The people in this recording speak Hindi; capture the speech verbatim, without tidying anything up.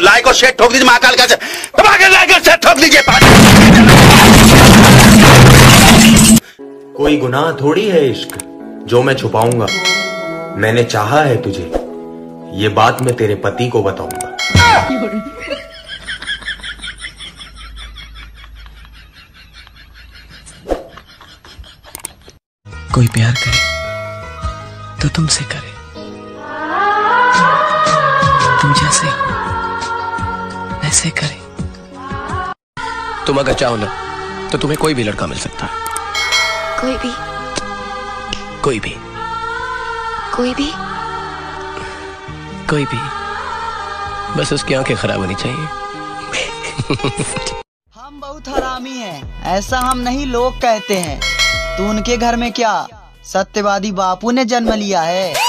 लाइक और शेयर ठोक दीजिए महाकाल का दबाकर लाइक और शेयर ठोक दीजिए। कोई गुनाह थोड़ी है इश्क जो मैं छुपाऊंगा। मैंने चाहा है तुझे, ये बात मैं तेरे पति को बताऊंगा। कोई प्यार करे तो तुमसे करे, तुम जैसे ऐसे करे। तुम अगर चाहो ना तो तुम्हें कोई भी लड़का मिल सकता है। कोई भी कोई भी कोई भी कोई भी बस उसकी आंखें खराब होनी चाहिए। हम बहुत हरामी हैं, ऐसा हम नहीं लोग कहते हैं। तू उनके घर में क्या सत्यवादी बापू ने जन्म लिया है।